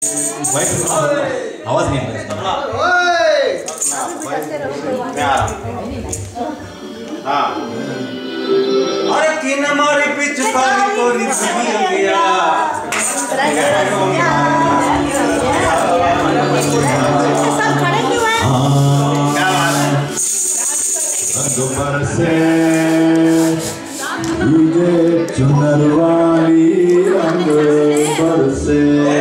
आवाज नहीं आ रहा। अरे किन मारी पिचकारी कोरी गया रंग से चुनर वाली रंग बरसे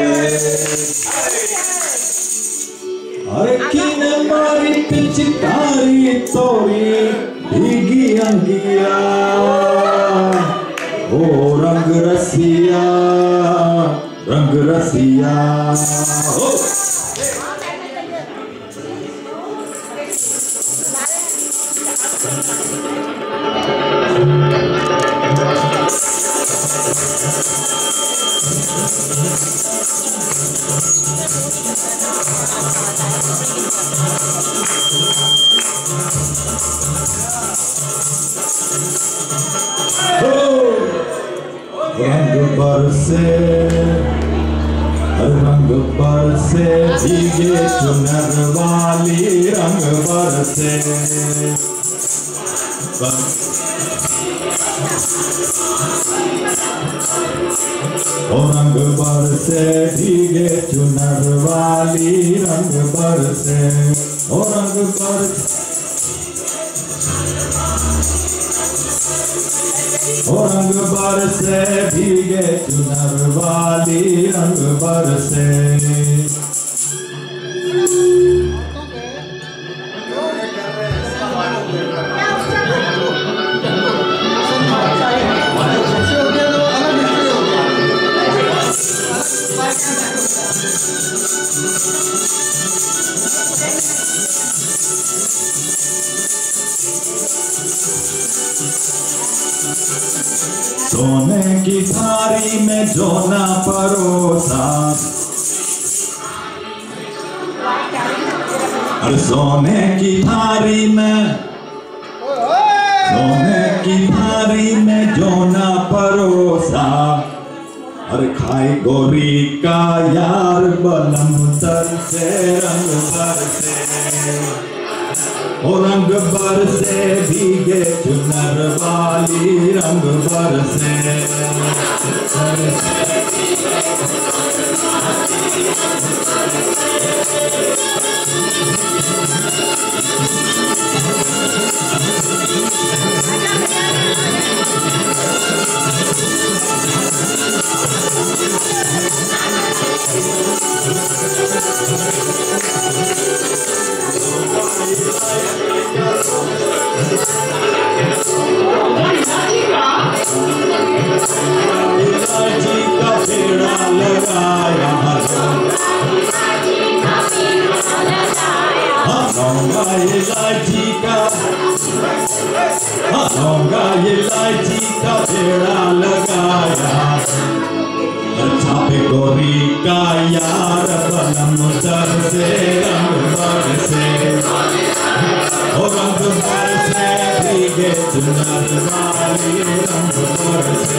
अरे किन मारी पिचकारी तोरी भीगी अंगिया ओ रंग रसिया रंग बरसे भीगे चुनर वाली रंग बरसे ओ रंग बरसे भीगे चुनर वाली रंग बरसे ओ रंग बरसे ओ रंग बरसे भीगे चुनर वाली रंग बरसे सोने की थारी में जो ना परोसा और सोने की थारी में जो ना परोसा और खाई गोरी का यार बलम तर से रंग बरसे ओ रंग बरसे भीगे चुनर वाली रंग बरसे इलायची का पेड़ा लगाया छापे गोरी का यार बलम तर से रंग बरसे ओ रंग बरसे भीगे चुनर वाली रंग बरसे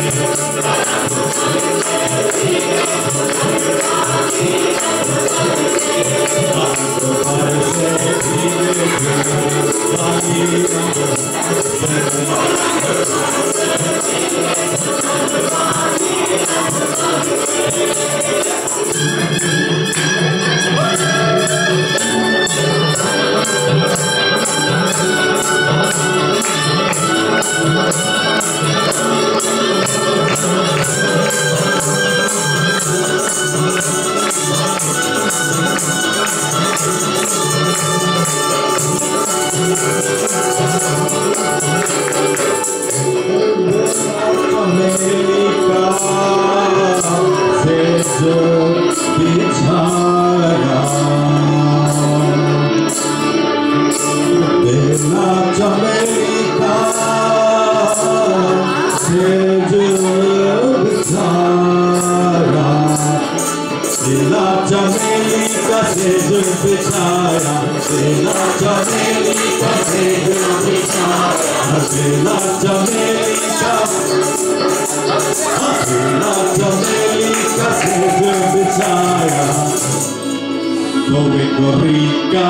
चमेली का सेज बिछाया, बेला चमेली का सेज बिछाया, बेला चमेली का, बेला चमेली का सेज बिछाया। Rica,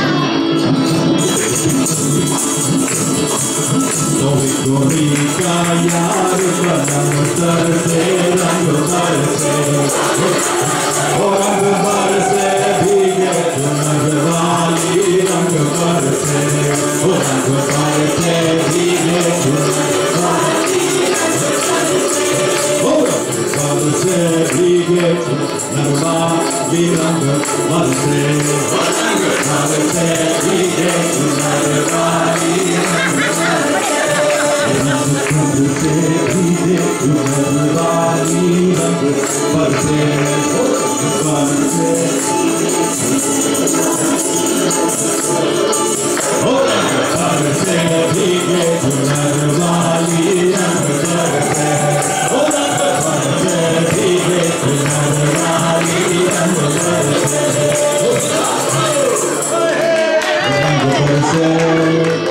यार रंग बरसे रंग बरसे भीगे चुनर वाली रंग बरसे भीगे चुनर वाली भीगे चुनर वाली रंग बरसे भीगे चुनर वाली भीगे चुनर वाली रंग बरसे बरसे भीगे चुनर वाली रंग बरसे भीगे चुनर वाली रंग बरसे